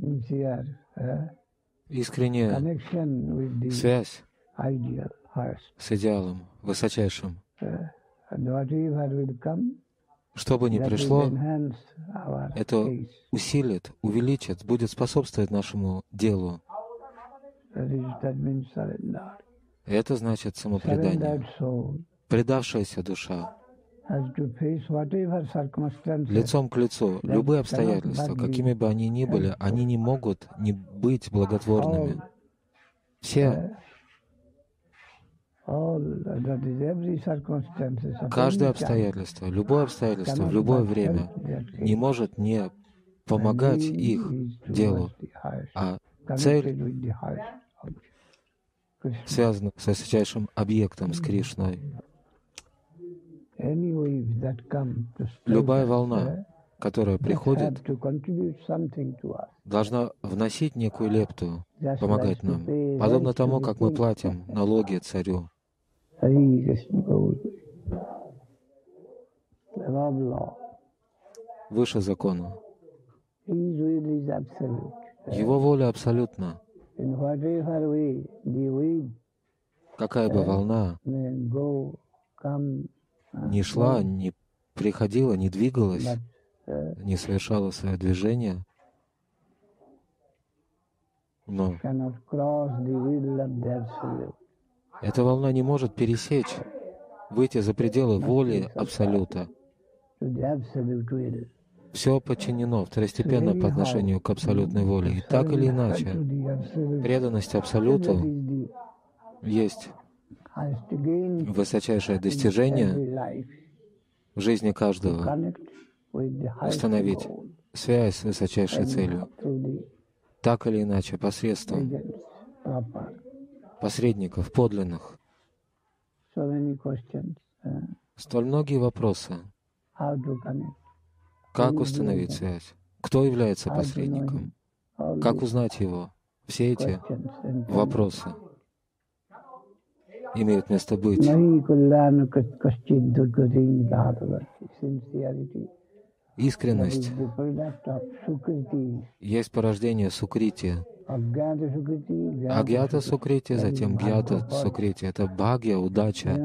искренняя связь с идеалом высочайшим. Что бы ни пришло, это усилит, увеличит, будет способствовать нашему делу. И это значит самопредание. Предавшаяся душа лицом к лицу любые обстоятельства, какими бы они ни были, они не могут не быть благотворными. Все, каждое обстоятельство, любое обстоятельство в любое время не может не помогать их делу, а цель связана с высочайшим объектом, с Кришной. Любая волна, которая приходит, должна вносить некую лепту, помогать нам, подобно тому, как мы платим налоги царю. Выше закона. Его воля абсолютна. Какая бы волна ни шла, ни приходила, ни двигалась, не совершала свое движение, но эта волна не может пересечь, выйти за пределы воли Абсолюта. Все подчинено второстепенно по отношению к абсолютной воле. И так или иначе, преданность Абсолюту есть высочайшее достижение в жизни каждого. Установить связь с высочайшей целью. Так или иначе, посредством посредников подлинных. Столь многие вопросы. Как установить связь? Кто является посредником? Как узнать его? Все эти вопросы имеют место быть. Искренность есть порождение сукрити. Агьята сукрити, затем гьята сукрити. Это бхагья, удача.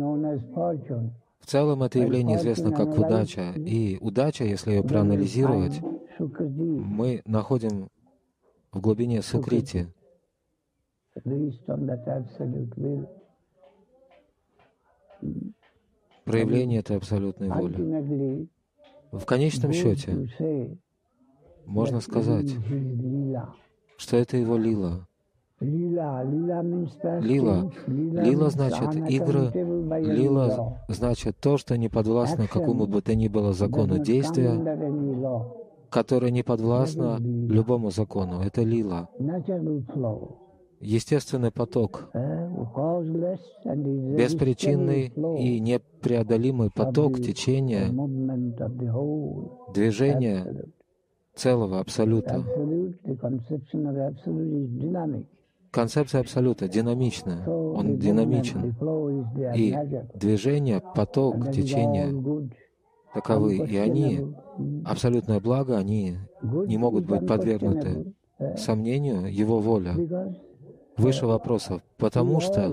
В целом это явление известно как удача. И удача, если ее проанализировать, мы находим в глубине сукрити. Проявление этой абсолютной воли. В конечном счете, можно сказать, что это его лила. Лила значит игры, лила значит то, что не подвластно какому бы то ни было закону действия, которое не подвластно любому закону. Это лила. Естественный поток, беспричинный и непреодолимый поток течения, движения целого Абсолюта. Концепция Абсолюта динамична, он динамичен. И движение, поток, течение таковы. И они, абсолютное благо, они не могут быть подвергнуты сомнению, его воля. Выше вопросов, потому что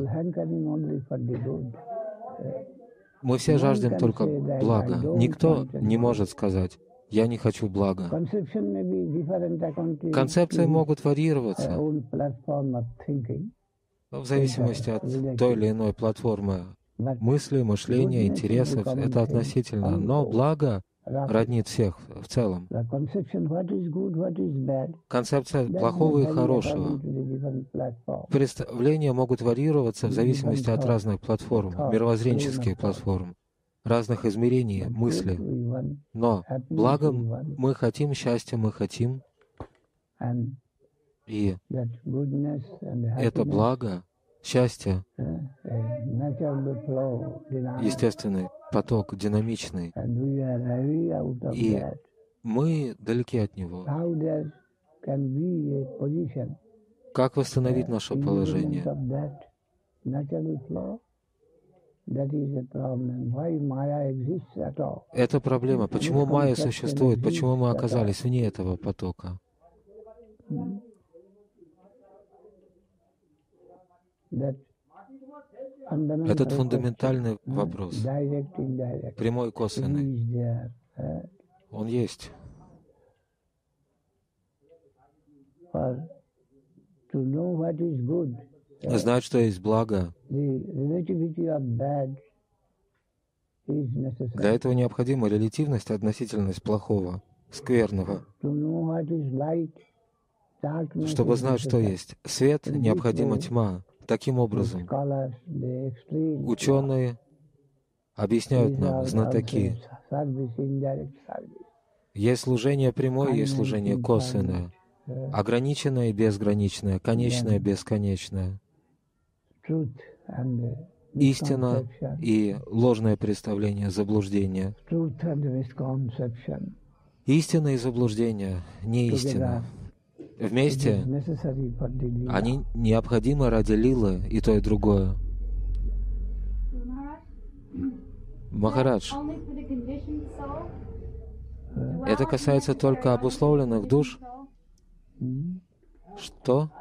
мы все жаждем только блага. Никто не может сказать: «Я не хочу блага». Концепции могут варьироваться в зависимости от той или иной платформы мысли, мышления, интересов. Это относительно. Но благо роднит всех в целом. Концепция плохого и хорошего. Представления могут варьироваться в зависимости от разных платформ, мировоззренческих платформ, разных измерений мысли. Но благом мы хотим, счастья мы хотим, и это благо, счастье, естественный поток, динамичный, и мы далеки от него. Как восстановить наше положение? Это проблема. Почему майя существует? Почему мы оказались вне этого потока? Этот фундаментальный вопрос, прямой и косвенный, он есть. Знать, что есть благо, для этого необходима релятивность, относительность плохого, скверного. Чтобы знать, что есть свет, необходима тьма. Таким образом, ученые объясняют нам, знатоки, есть служение прямое, есть служение косвенное, ограниченное и безграничное, конечное и бесконечное, истина и ложное представление, заблуждение. Истина и заблуждение, не истина. Вместе они необходимы ради лилы, и то, и другое. Махарадж, это касается только обусловленных душ? Что?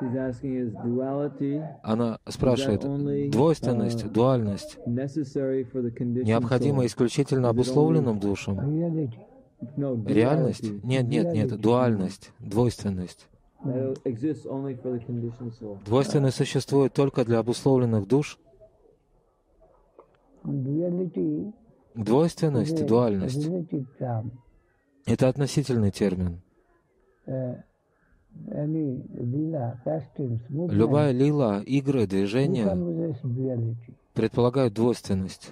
Она спрашивает, двойственность, дуальность необходима исключительно обусловленным душам? Реальность? Нет, дуальность, двойственность. Двойственность существует только для обусловленных душ? Двойственность, дуальность — это относительный термин. Любая лила, игры, движения предполагают двойственность.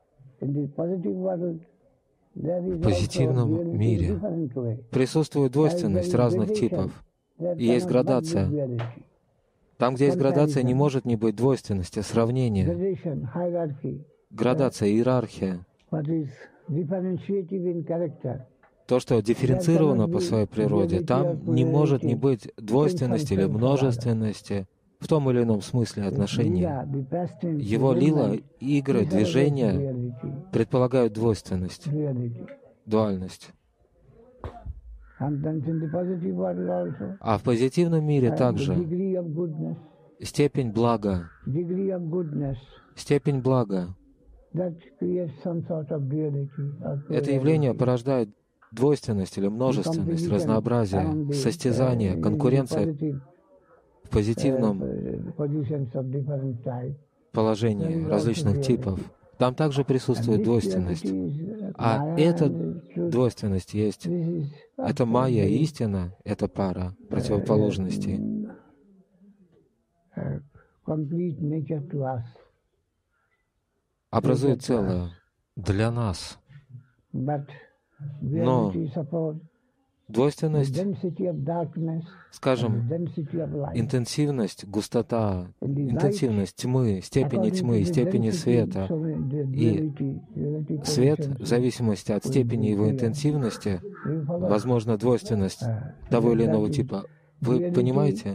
В позитивном мире присутствует двойственность разных типов, и есть градация. Там, где есть градация, не может не быть двойственности, сравнения. Градация, иерархия. То, что дифференцировано по своей природе, там не может не быть двойственности или множественности в том или ином смысле отношений. Его лила, игры, движения предполагают двойственность, дуальность. А в позитивном мире также степень блага, это явление порождает двойственность или множественность, разнообразие, состязание, конкуренция в позитивном положении различных типов. Там также присутствует двойственность. А эта двойственность есть. Это майя, истина, это пара противоположностей. Образует целое для нас. Но двойственность, скажем, интенсивность, густота, интенсивность тьмы, степени света, и свет, в зависимости от степени его интенсивности, возможно, двойственность того или иного типа. Вы понимаете?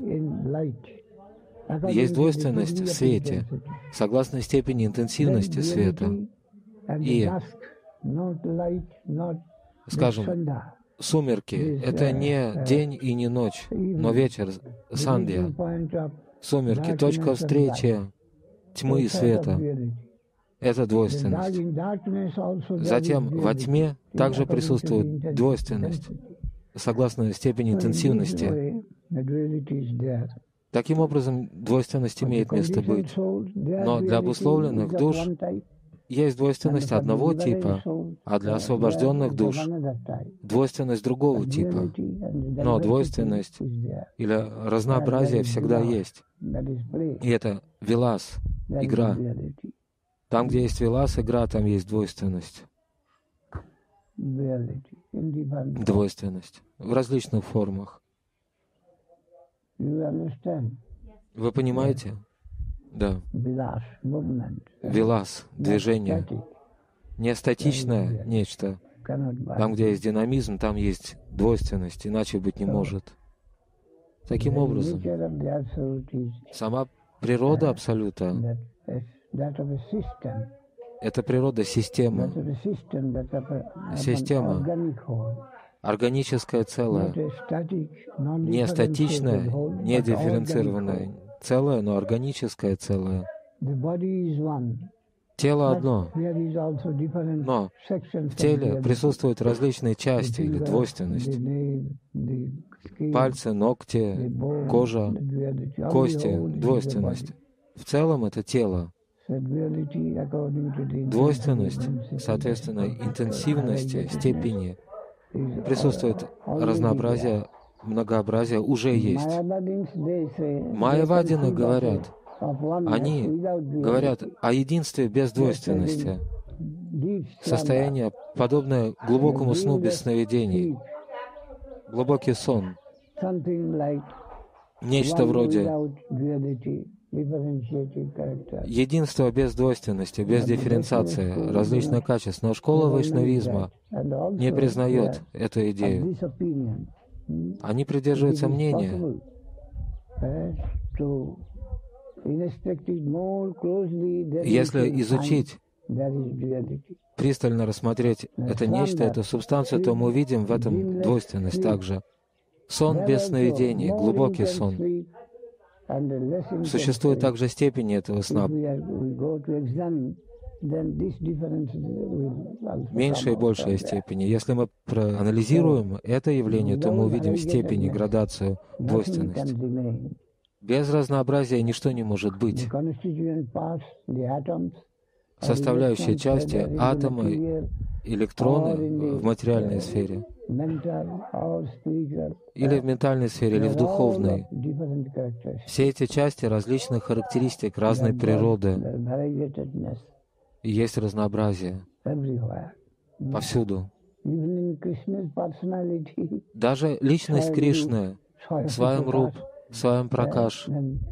Есть двойственность в свете, согласно степени интенсивности света. И, скажем, сумерки — это не день и не ночь, но вечер, сандья. Сумерки — точка встречи тьмы и света. Это двойственность. Затем во тьме также присутствует двойственность, согласно степени интенсивности. Таким образом, двойственность имеет место быть. Но для обусловленных душ есть двойственность одного типа, а для освобожденных душ двойственность другого типа. Но двойственность или разнообразие всегда есть. И это вилас, игра. Там, где есть вилас, игра, там есть двойственность. Двойственность в различных формах. Вы понимаете? Да. Вилас, движение. Не статичное нечто. Там, где есть динамизм, там есть двойственность, иначе быть не может. Таким образом, сама природа Абсолюта — это природа системы. Система органическое целое, не статичное, не дифференцированное целое, но органическое целое. Тело одно, но в теле присутствуют различные части или двойственность. Пальцы, ногти, кожа, кости, двойственность. В целом это тело. Двойственность, соответственно, интенсивности, степени, присутствует разнообразие, многообразие уже есть. Майявадины говорят, они говорят о единстве без двойственности, состояние, подобное глубокому сну без сновидений, глубокий сон, нечто вроде единства без двойственности, без дифференциации, различных качеств. Но школа вайшнавизма не признает эту идею. Они придерживаются мнения, если изучить, пристально рассмотреть это нечто, эту субстанцию, то мы увидим в этом двойственность также. Сон без сновидений, глубокий сон. Существуют также степени этого сна. Меньшая и большая степени. Если мы проанализируем это явление, то мы увидим степень и градацию двойственности. Без разнообразия ничто не может быть. Составляющие части, атомы, электроны в материальной сфере, или в ментальной сфере, или в духовной. Все эти части различных характеристик, разной природы. И есть разнообразие повсюду. Даже личность Кришны, Сваямруп, Сваяmprakаш,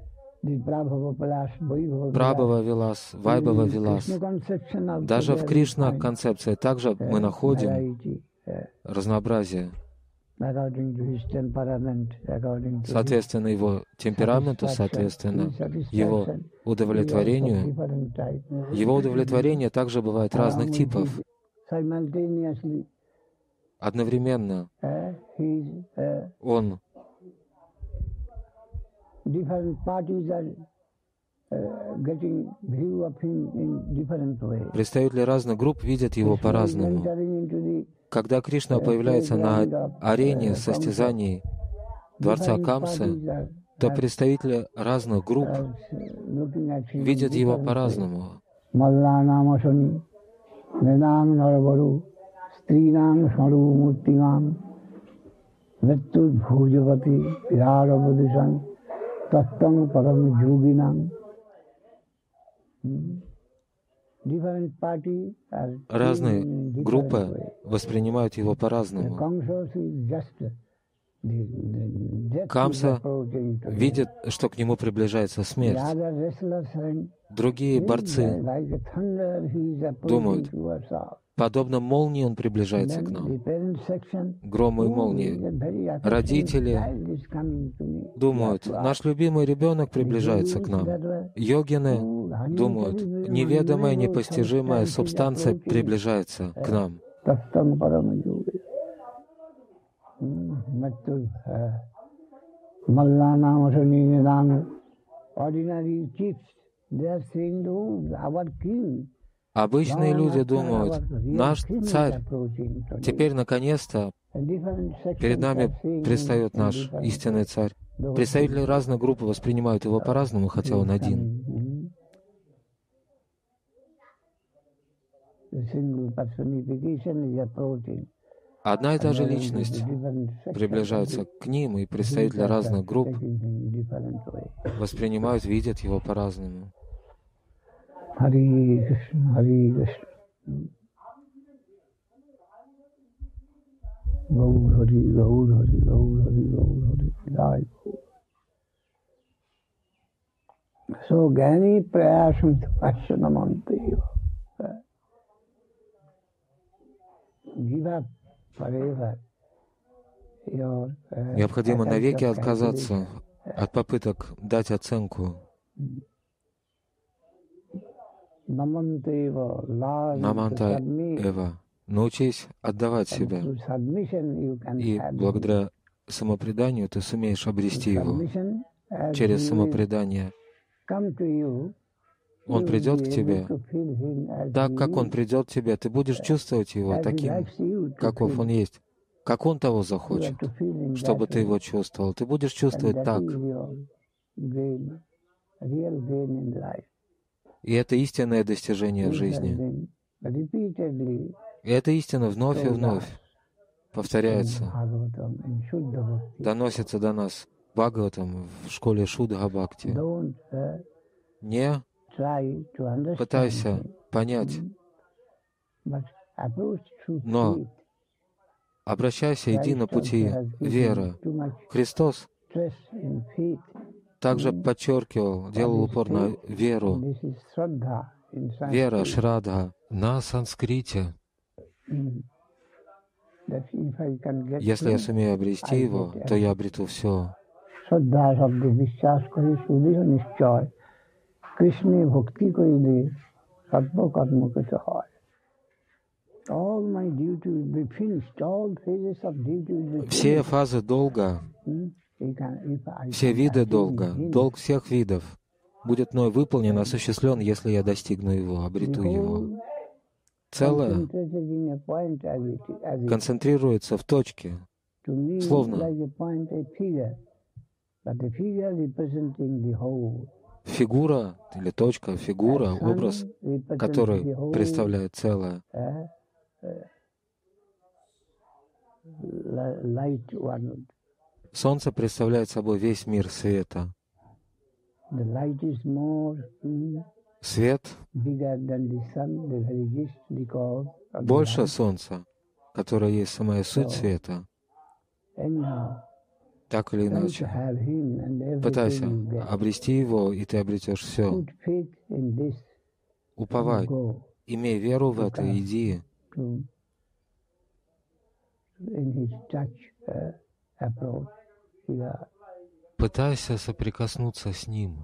Прабхава Вилас, Вайбхава Вилас. Даже в Кришна концепции также мы находим разнообразие. Соответственно его темпераменту, соответственно его удовлетворению. Его удовлетворение также бывает разных типов. Одновременно он представители разных групп видят его по-разному. Когда Кришна появляется на арене состязаний дворца Камсы, то представители разных групп видят его по-разному. Разные группы воспринимают его по-разному. Камса видит, что к нему приближается смерть. Другие борцы думают, подобно молнии он приближается к нам, грому и молнии. Родители думают, наш любимый ребенок приближается к нам. Йогины думают, неведомая, непостижимая субстанция приближается к нам. Обычные люди думают, наш царь, теперь наконец-то перед нами предстает наш истинный царь. Представители разных групп воспринимают его по-разному, хотя он один. Одна и та же личность приближается к ним, и представители разных групп воспринимают, видят его по-разному. Хари Кришна, Хари Кришна. Гаур Хари, Гаур Хари, Гаур Хари, Гаур Хари, Jai Gaur. So, Gani Prayasam Tapasyanamanteva. Give up forever. Необходимо навеки отказаться от попыток дать оценку. Наманта Эва, Научись отдавать себя, и благодаря самопреданию ты сумеешь обрести его. Через самопредание он придет к тебе. Так как он придет к тебе, ты будешь чувствовать его таким, каков он есть, как он того захочет, чтобы ты его чувствовал. Ты будешь чувствовать так. И это истинное достижение в жизни. И эта истина вновь и вновь повторяется, доносится до нас Бхагаватам в школе Шудха Бхакти. Не пытайся понять, но обращайся, иди на пути веры. Христос также подчеркивал, делал упор на веру. Вера, шрадха, на санскрите. Если я сумею обрести его, то я обрету все. Все фазы долга, все виды долга, долг всех видов будет мной выполнен, осуществлен, если я достигну его, обрету его. Целое концентрируется в точке, словно фигура или точка, фигура, образ, который представляет целое. Солнце представляет собой весь мир света. Свет больше Солнца, которое есть самая суть света. Так или иначе, пытайся обрести его, и ты обретешь все. Уповай, имей веру в это, иди. Пытайся соприкоснуться с ним.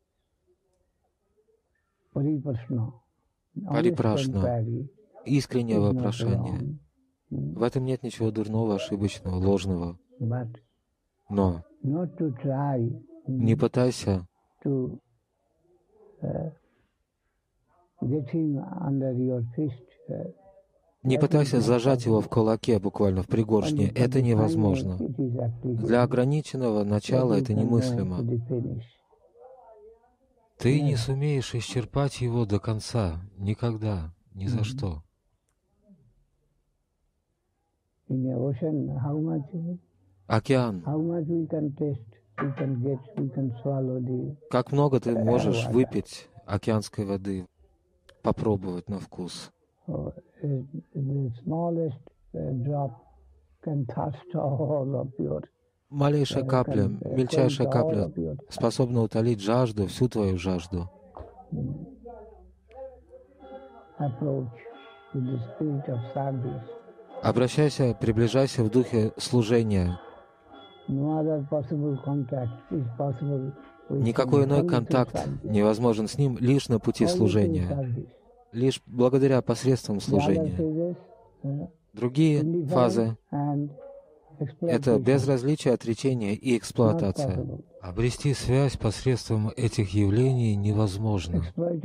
Парипрашна, искреннее вопрошание. В этом нет ничего дурного, ошибочного, ложного. Но не пытайся зажать его в кулаке, буквально в пригоршне. Это невозможно. Для ограниченного начала это немыслимо. Ты не сумеешь исчерпать его до конца. Никогда. Ни за что. Океан. Как много ты можешь выпить океанской воды, попробовать на вкус? Малейшая капля, мельчайшая капля способна утолить жажду, всю твою жажду. Обращайся, приближайся в духе служения. Никакой иной контакт невозможен с ним лишь на пути служения, лишь благодаря посредством служения. Другие фазы — это безразличие, отречение и эксплуатация. Обрести связь посредством этих явлений невозможно.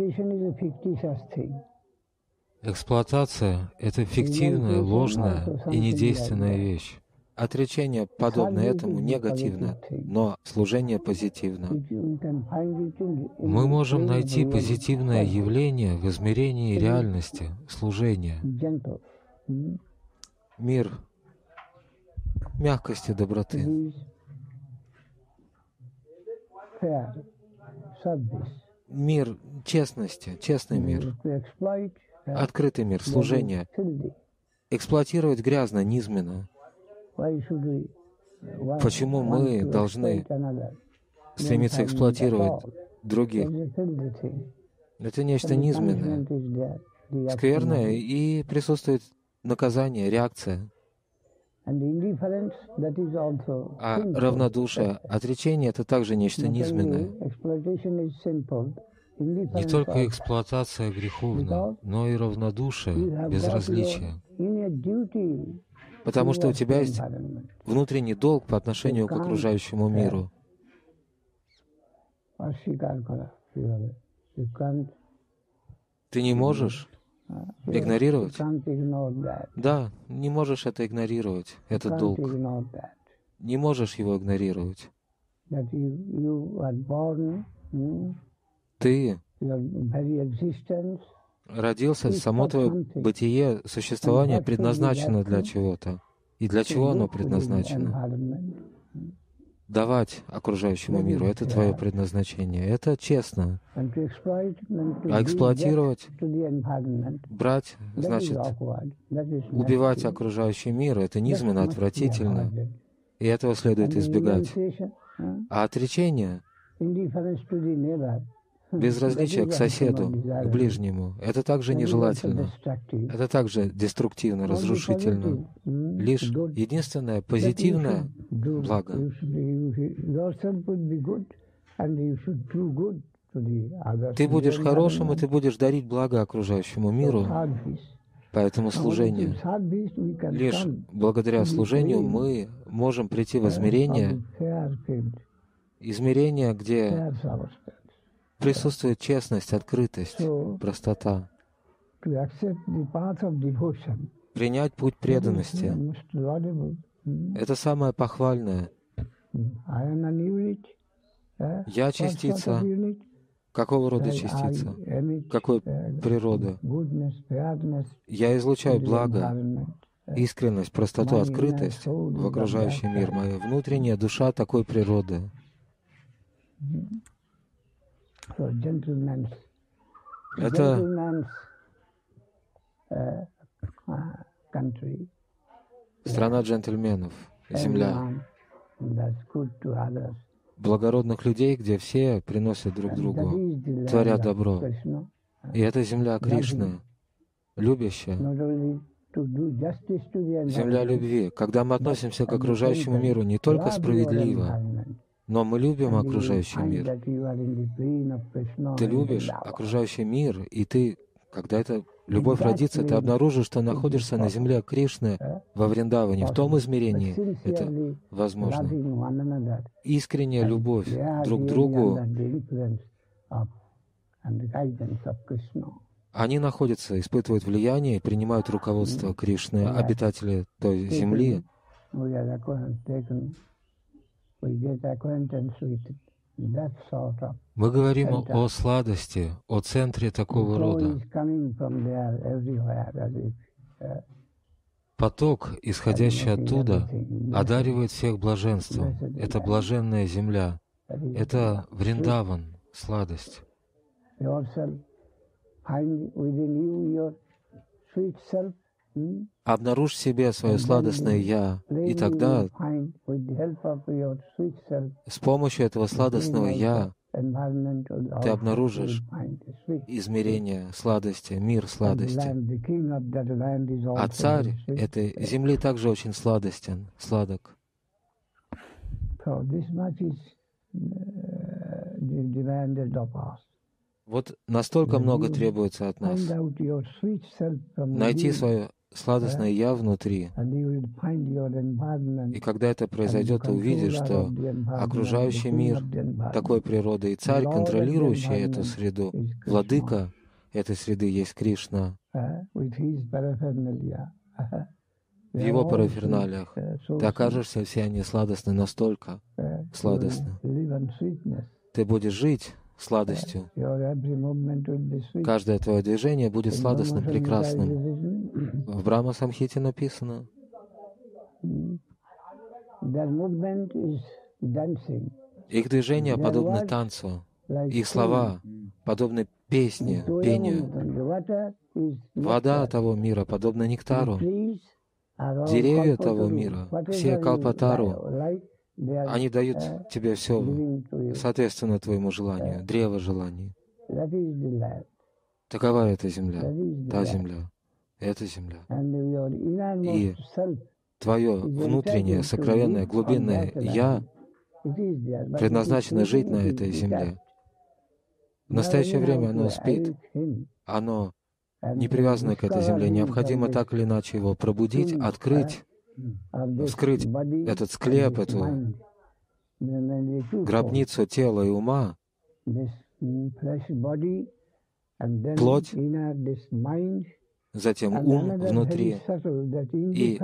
Эксплуатация — это фиктивная, ложная и недейственная вещь. Отречение, подобно этому, негативно, но служение позитивно. Мы можем найти позитивное явление в измерении реальности, служения. Мир мягкости, доброты. Мир честности, честный мир. Открытый мир, служение. Эксплуатировать грязно, низменно. Почему мы должны стремиться эксплуатировать других? Это нечто низменное, скверное, и присутствует наказание, реакция. А равнодушие, отречение — это также нечто низменное. не только эксплуатация греховна, но и равнодушие, безразличие. Потому что у тебя есть внутренний долг по отношению к окружающему миру. Ты не можешь игнорировать? Да, не можешь это игнорировать, этот долг. Не можешь его игнорировать. Ты родился, само твое бытие, существование предназначено для чего-то. И для чего оно предназначено? Давать окружающему миру — это твое предназначение. Это честно. А эксплуатировать, брать, значит, убивать окружающий мир — это низменно, отвратительно. И этого следует избегать. А отречение, безразличие к соседу, к ближнему — это также нежелательно. Это также деструктивно, разрушительно. Лишь единственное позитивное благо. Ты будешь хорошим, и ты будешь дарить благо окружающему миру. Поэтому служение. Лишь благодаря служению мы можем прийти в измерение, где присутствует честность, открытость, простота. Принять путь преданности — это самое похвальное. Я частица. Какого рода частица? Какой природы? Я излучаю благо, искренность, простоту, открытость в окружающий мир. Моя внутренняя душа такой природы. Это страна джентльменов, земля благородных людей, где все приносят друг другу, творят добро. И это земля Кришны, любящая. Земля любви. Когда мы относимся к окружающему миру не только справедливо, но мы любим окружающий мир. Ты любишь окружающий мир, и ты, когда эта любовь родится, ты обнаружишь, что находишься на земле Кришны во Вриндаване. В том измерении это возможно. Искренняя любовь друг к другу. Они находятся, испытывают влияние и принимают руководство Кришны, обитатели той земли. Мы говорим о сладости, о центре такого рода. Поток, исходящий оттуда, одаривает всех блаженством. Это блаженная земля. Это Вриндаван, сладость. Обнаружь в себе свое сладостное «Я», и тогда с помощью этого сладостного «Я» ты обнаружишь измерение сладости, мир сладости. А царь этой земли также очень сладостен, сладок. Вот настолько много требуется от нас. Найти свое сладостное «Я» внутри. И когда это произойдет, ты увидишь, что окружающий мир такой природы, и царь, контролирующий эту среду, владыка этой среды есть Кришна. В его параферналиях ты окажешься, все они сладостны, настолько сладостны. Ты будешь жить сладостью. Каждое твое движение будет сладостным, прекрасным. В Брахма-самхите написано. Их движения подобны танцу, их слова подобны песне, пению. Вода того мира подобна нектару. Деревья того мира, все калпатару, они дают тебе все соответственно твоему желанию, древо желаний. Такова эта земля, та земля, эта земля. И твое внутреннее, сокровенное, глубинное «Я» предназначено жить на этой земле. В настоящее время оно спит, оно не привязано к этой земле. Необходимо так или иначе его пробудить, открыть, вскрыть этот склеп, эту гробницу тела и ума, плоть, затем ум внутри, и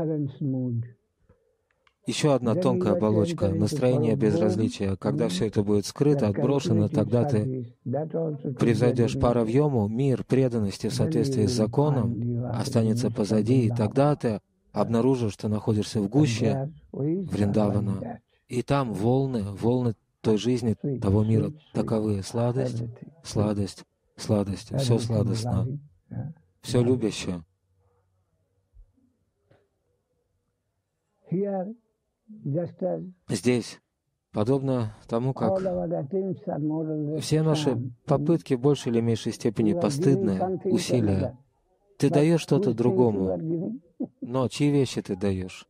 еще одна тонкая оболочка, настроение безразличия. Когда все это будет скрыто, отброшено, тогда ты превзойдешь паравьему, мир преданности в соответствии с законом останется позади, и тогда ты обнаружишь, что находишься в гуще Вриндавана. И там волны той жизни, того мира, таковы: сладость, сладость, сладость, все сладостно, все любящее. Здесь, подобно тому, как все наши попытки в большей или меньшей степени постыдные, усилия, ты даешь что-то другому, но чьи вещи ты даешь?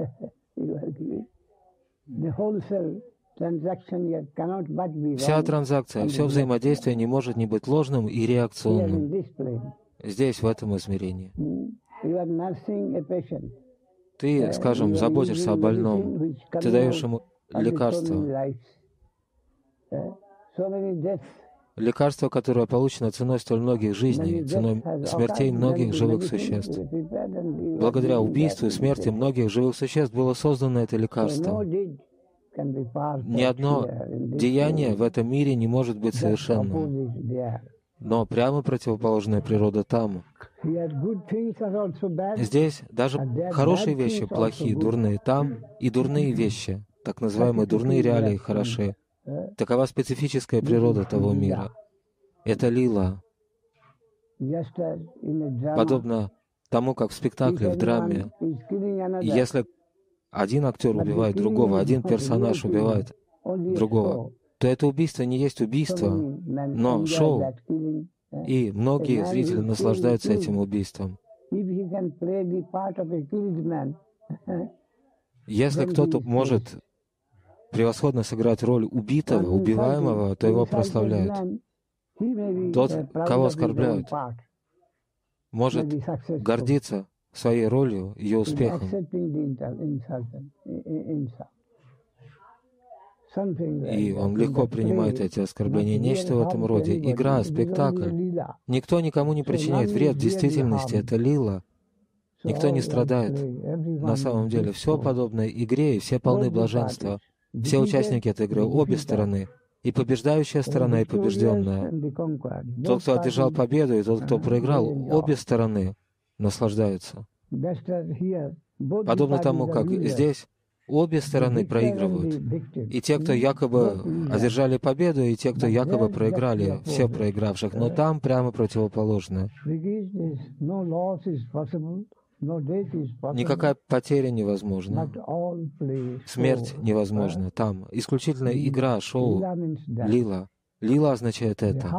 Вся транзакция, все взаимодействие не может не быть ложным и реакционным. Здесь, в этом измерении. Ты, скажем, заботишься о больном, ты даешь ему лекарство. Лекарство, которое получено ценой столь многих жизней, ценой смертей многих живых существ. Благодаря убийству и смерти многих живых существ было создано это лекарство. Ни одно деяние в этом мире не может быть совершенным. Но прямо противоположная природа там. Здесь даже хорошие вещи плохие, дурные там, и дурные вещи, так называемые дурные реалии, хороши. Такова специфическая природа того мира. Это лила. Подобно тому, как в спектакле, в драме, если один актер убивает другого, один персонаж убивает другого, то это убийство не есть убийство, но шоу, и многие зрители наслаждаются этим убийством. Если кто-то может превосходно сыграть роль убитого, убиваемого, то его прославляют. Тот, кого оскорбляют, может гордиться своей ролью, ее успехом. И он легко принимает эти оскорбления. Нечто в этом роде. Игра, спектакль. Никто никому не причиняет вред. В действительности это лила. Никто не страдает. На самом деле все подобно игре, и все полны блаженства. Все участники этой игры, обе стороны. И побеждающая сторона, и побежденная. Тот, кто одержал победу, и тот, кто проиграл, обе стороны наслаждаются. Подобно тому, как здесь обе стороны проигрывают. И те, кто якобы одержали победу, и те, кто якобы проиграли, все проигравших. Но там прямо противоположное. Никакая потеря невозможна. Смерть невозможна. Там исключительно игра, шоу, лила. Лила означает это.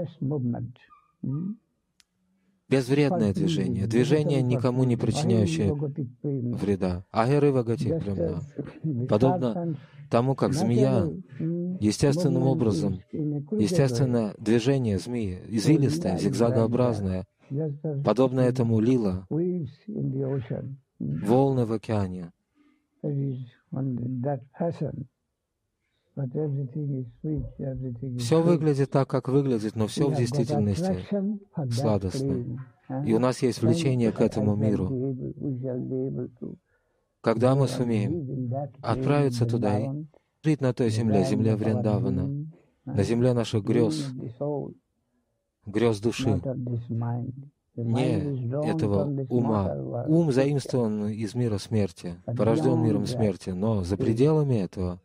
Безвредное движение. Движение, никому не причиняющее вреда. Агерыва гати прямна. Подобно тому, как змея естественным образом, естественное движение змеи, извилистое, зигзагообразное, подобно этому лила, волны в океане. Все выглядит так, как выглядит, но все в действительности сладостно. И у нас есть влечение к этому миру. Когда мы сумеем отправиться туда и жить на той земле, земле Вриндавана, на земле наших грез, грез души, не этого ума. Ум заимствован из мира смерти, порожден миром смерти, но за пределами этого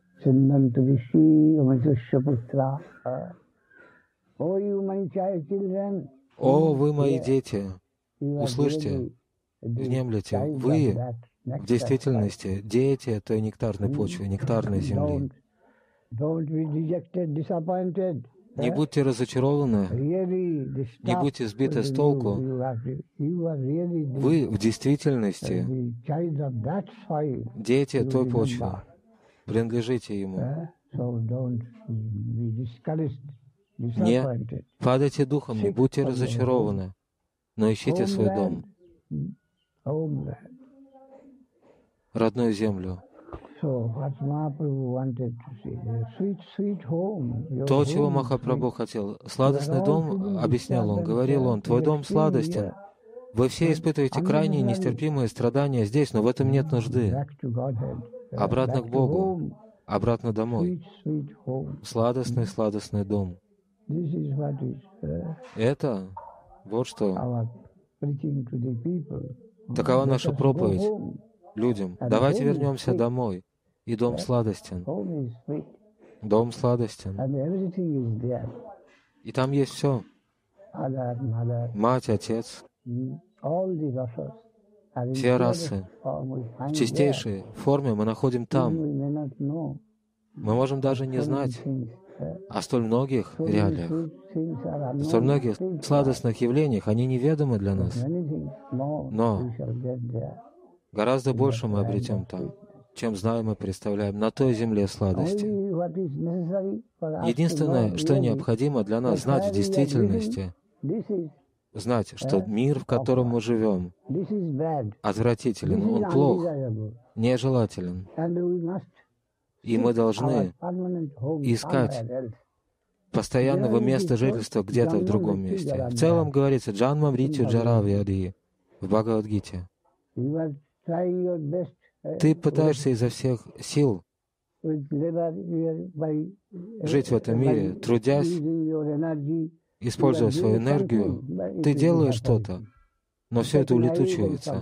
«О, вы, мои дети, услышьте, внемлите, вы в действительности дети той нектарной почвы, нектарной земли. Не будьте разочарованы, не будьте сбиты с толку. Вы в действительности дети той почвы, принадлежите ему. Не падайте духом, не будьте разочарованы, но ищите свой дом, родную землю. То, чего Махапрабху хотел. Сладостный дом, объяснял он, говорил он, твой дом сладостен. Вы все испытываете крайние нестерпимые страдания здесь, но в этом нет нужды. Обратно к Богу, обратно домой. Сладостный, сладостный дом. Это вот что. Такова наша проповедь людям. Давайте вернемся домой. И дом сладостен. Дом сладостен. И там есть все. Мать, отец, все расы. В чистейшей форме мы находим там. Мы можем даже не знать о столь многих реалиях, о столь многих сладостных явлениях. Они неведомы для нас. Но гораздо больше мы обретем там, чем знаем и представляем, на той земле сладости. Единственное, что необходимо для нас знать в действительности, знать, что мир, в котором мы живем, отвратителен, он плох, нежелателен. И мы должны искать постоянного места жительства где-то в другом месте. В целом говорится «Джанма мритью джара вьяди» в Бхагавад-гите. Ты пытаешься изо всех сил жить в этом мире, трудясь, используя свою энергию. Ты делаешь что-то, но все это улетучивается.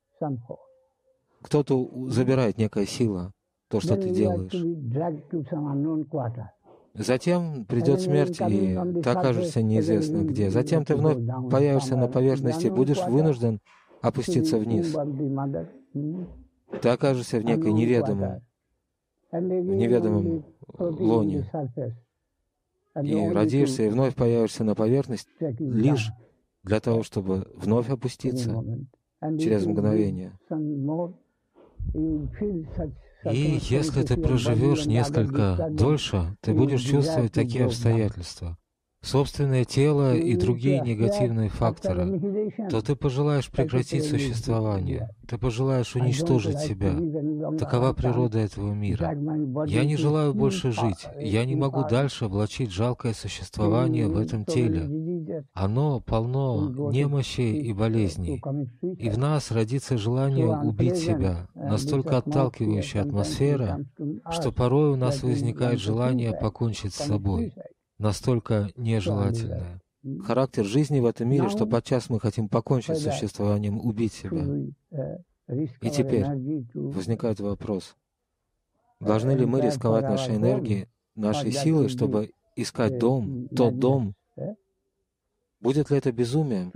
Кто-то забирает некая сила, то, что ты делаешь. Затем придет смерть, и ты окажешься неизвестно где. Затем ты вновь появишься на поверхности, будешь вынужден опуститься вниз. Ты окажешься в некой неведомом лоне. И родишься, и вновь появишься на поверхность лишь для того, чтобы вновь опуститься через мгновение. И если ты проживешь несколько дольше, ты будешь чувствовать такие обстоятельства, собственное тело и другие негативные факторы, то ты пожелаешь прекратить существование, ты пожелаешь уничтожить себя. Такова природа этого мира. Я не желаю больше жить, я не могу дальше влачить жалкое существование в этом теле. Оно полно немощей и болезней. И в нас родится желание убить себя, настолько отталкивающая атмосфера, что порой у нас возникает желание покончить с собой. Настолько нежелательное. Характер жизни в этом мире, что подчас мы хотим покончить с существованием, убить себя. И теперь возникает вопрос, должны ли мы рисковать нашей энергией, нашей силой, чтобы искать дом, тот дом? Будет ли это безумием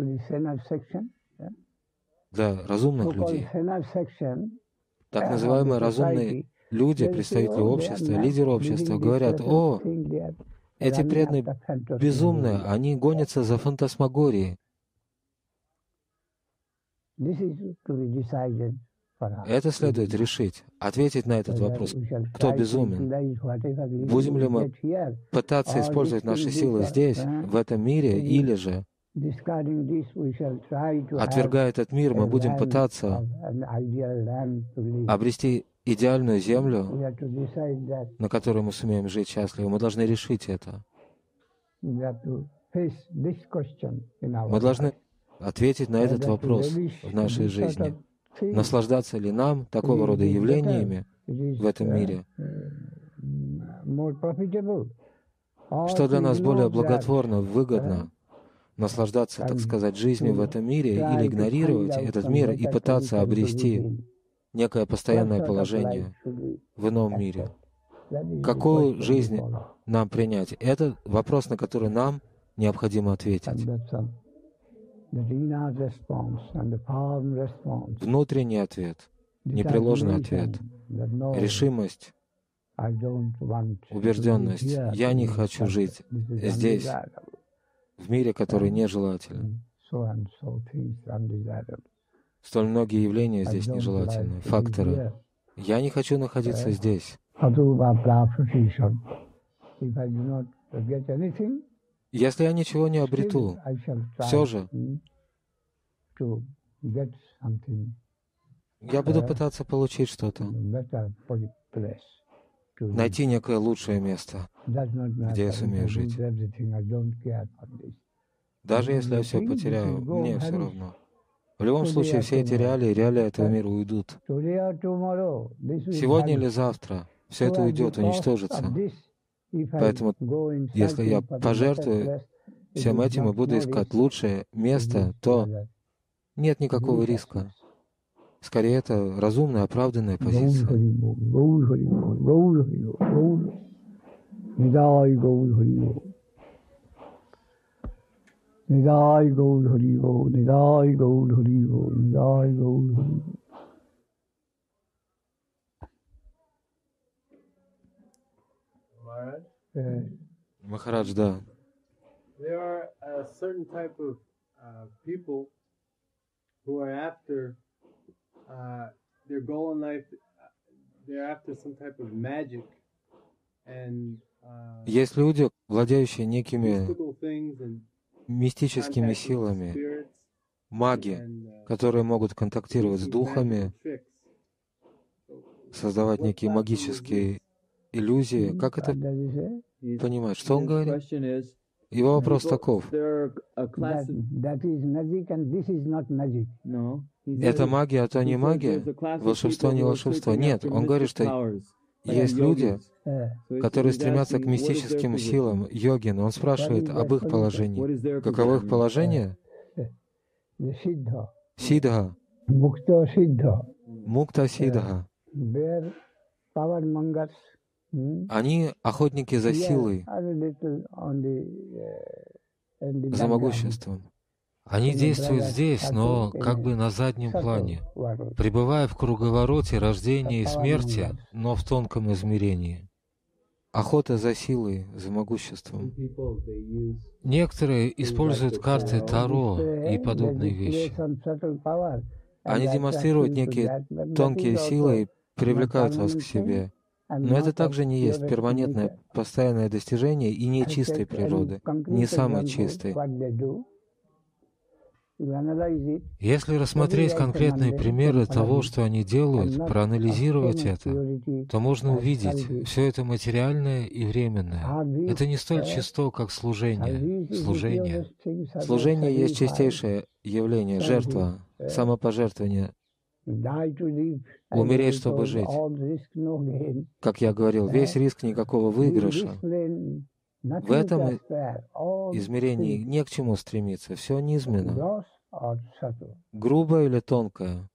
для разумных людей? Так называемые разумные люди, представители общества, лидеры общества, говорят: «О, эти преданные безумные, они гонятся за фантасмагорией». Это следует решить, ответить на этот вопрос. Кто безумен? Будем ли мы пытаться использовать наши силы здесь, в этом мире, или же, отвергая этот мир, мы будем пытаться обрести идеальную землю, на которой мы сумеем жить счастливо? Мы должны решить это. Мы должны ответить на этот вопрос в нашей жизни. Наслаждаться ли нам такого рода явлениями в этом мире? Что для нас более благотворно, выгодно? Наслаждаться, так сказать, жизнью в этом мире или игнорировать этот мир и пытаться обрести некое постоянное положение в ином мире? Какую жизнь нам принять? Это вопрос, на который нам необходимо ответить. Внутренний ответ, непреложный ответ, решимость, убежденность. Я не хочу жить здесь, в мире, который нежелателен. Столь многие явления здесь нежелательны, факторы. Я не хочу находиться здесь. Если я ничего не обрету, все же я буду пытаться получить что-то, найти некое лучшее место, где я сумею жить. Даже если я все потеряю, мне все равно. В любом случае, все эти реалии этого мира уйдут. Сегодня или завтра все это уйдет, уничтожится. Поэтому, если я пожертвую всем этим и буду искать лучшее место, то нет никакого риска. Скорее, это разумная, оправданная позиция. Nidai Gaur Hari Bo, Nidai Gaur Hari Bo, Nidai Gaur Hari Bo. Махарадж, да. There are a certain type of people who are after their goal in life. They're after some type of magic and Есть люди, владеющие некими mystical things and мистическими силами, маги, которые могут контактировать с духами, создавать некие магические иллюзии. Как это понимать? Что он говорит? Его вопрос таков. Это магия, а то не магия? Волшебство, не волшебство? Нет, он говорит, что есть люди, которые стремятся к мистическим силам, йоги, но он спрашивает об их положении. Каково их положение? Сиддха. Мукта Сиддха. Они охотники за силой, за могуществом. Они действуют здесь, но как бы на заднем плане, пребывая в круговороте рождения и смерти, но в тонком измерении. Охота за силой, за могуществом. Некоторые используют карты Таро и подобные вещи. Они демонстрируют некие тонкие силы и привлекают вас к себе. Но это также не есть перманентное, постоянное достижение и не чистой природы, не самой чистой. Если рассмотреть конкретные примеры того, что они делают, проанализировать это, то можно увидеть, все это материальное и временное. Это не столь чисто, как служение. Служение есть чистейшее явление, жертва, самопожертвование. Умереть, чтобы жить. Как я говорил, весь риск, никакого выигрыша. В этом измерении не к чему стремиться, все низменно. Грубое или тонкое.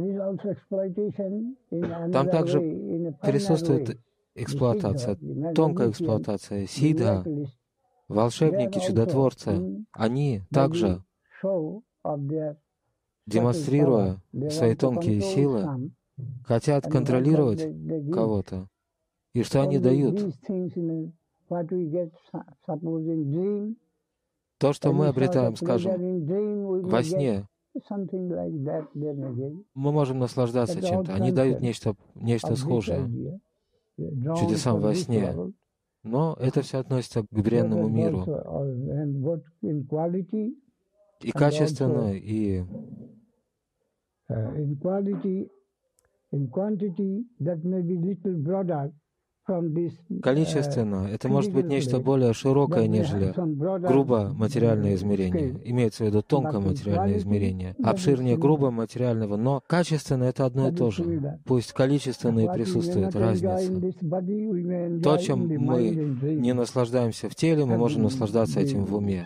Там также присутствует эксплуатация, тонкая эксплуатация, сиддха, волшебники, чудотворцы. Они также, демонстрируя свои тонкие силы, хотят контролировать кого-то. И что они дают? То, что мы обретаем, скажем, во сне, мы можем наслаждаться чем-то. Они дают нечто схожее чудесам во сне. Но это все относится к бренному миру. И качественно, и количественно. Это может быть нечто более широкое, нежели грубо материальное измерение. Имеется в виду тонкое материальное измерение. Обширнее грубо материального, но качественно это одно и то же. Пусть количественно и присутствует разница. То, чем мы не наслаждаемся в теле, мы можем наслаждаться этим в уме.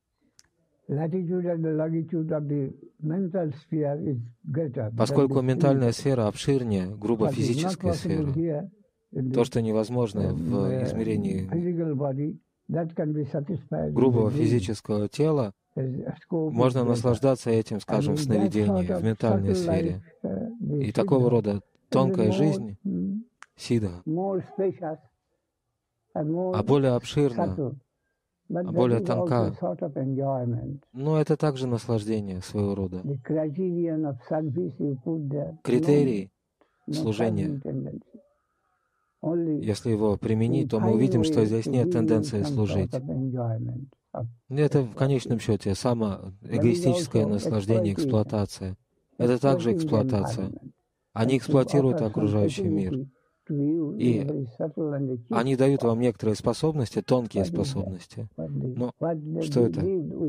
Поскольку ментальная сфера обширнее грубо физической сферы, то, что невозможно в измерении грубого физического тела, можно наслаждаться этим, скажем, в сновидении, в ментальной сфере. И такого рода тонкая жизнь, сиддха, а более обширна, а более тонка. Но это также наслаждение своего рода. Критерий служения. Если его применить, то мы увидим, что здесь нет тенденции служить. Это в конечном счете эгоистическое наслаждение, эксплуатация. Это также эксплуатация. Они эксплуатируют окружающий мир. И они дают вам некоторые способности, тонкие способности. Но что это?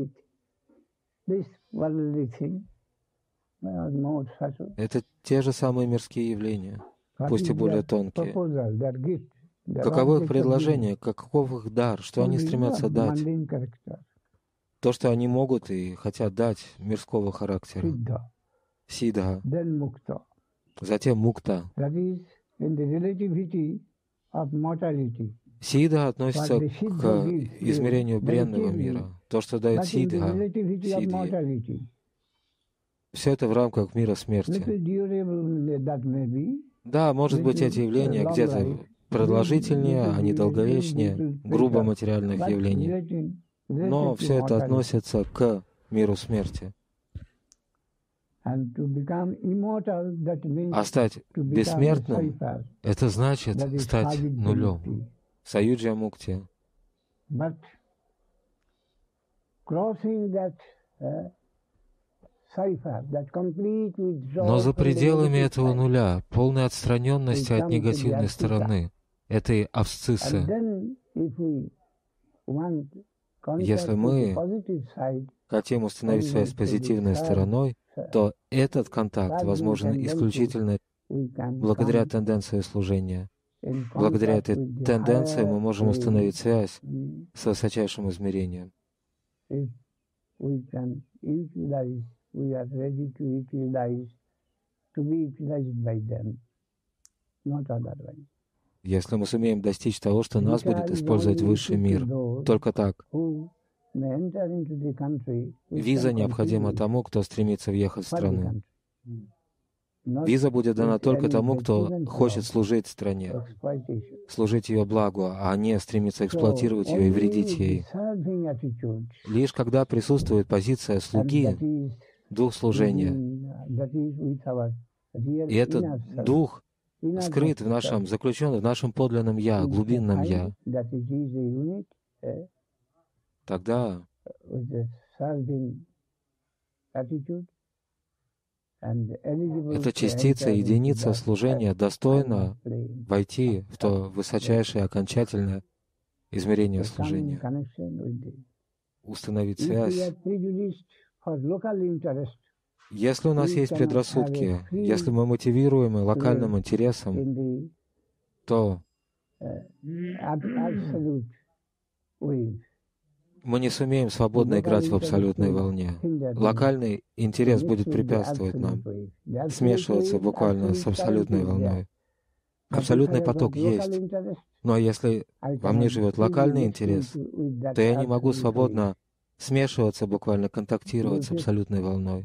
Это те же самые мирские явления, пусть и более тонкие. Каково их предложение, каков их дар, что они стремятся дать? То, что они могут и хотят дать мирского характера. Сидха. Затем мукта. Сидха относится к измерению бренного мира. То, что дает сидха, сидхи. Все это в рамках мира смерти. Да, может быть, эти явления где-то продолжительнее, они долговечнее грубо материальных явлений. Но все это относится к миру смерти. А стать бессмертным — это значит стать нулем. Саюджа мукти. Но за пределами этого нуля, полной отстраненности от негативной стороны, этой абсциссы, если мы хотим установить связь с позитивной стороной, то этот контакт возможен исключительно благодаря тенденции служения. Благодаря этой тенденции мы можем установить связь с высочайшим измерением. Если мы сумеем достичь того, что нас будет использовать высший мир, только так. Виза необходима тому, кто стремится въехать в страну. Виза будет дана только тому, кто хочет служить стране, служить ее благу, а не стремиться эксплуатировать ее и вредить ей. Лишь когда присутствует позиция слуги, дух служения, и этот дух скрыт в нашем, заключен в нашем подлинном «Я», глубинном «Я», тогда эта частица, единица служения достойна войти в то высочайшее окончательное измерение служения, установить связь. Если у нас есть предрассудки, если мы мотивируемы локальным интересом, то мы не сумеем свободно играть в абсолютной волне. Локальный интерес будет препятствовать нам смешиваться буквально с абсолютной волной. Абсолютный поток есть, но если во мне живет локальный интерес, то я не могу свободно смешиваться, буквально контактировать с абсолютной волной.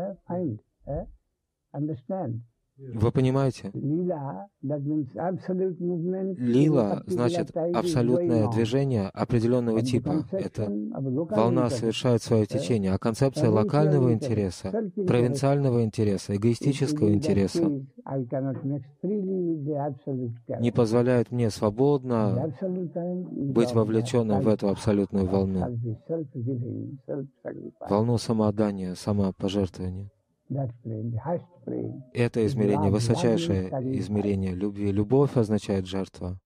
Вы понимаете? Лила значит абсолютное движение определенного типа. Эта волна совершает свое течение, а концепция локального интереса, провинциального интереса, эгоистического интереса не позволяет мне свободно быть вовлеченным в эту абсолютную волну, волну самоотдания, самопожертвования. Это измерение, высочайшее измерение любви. Любовь означает жертва.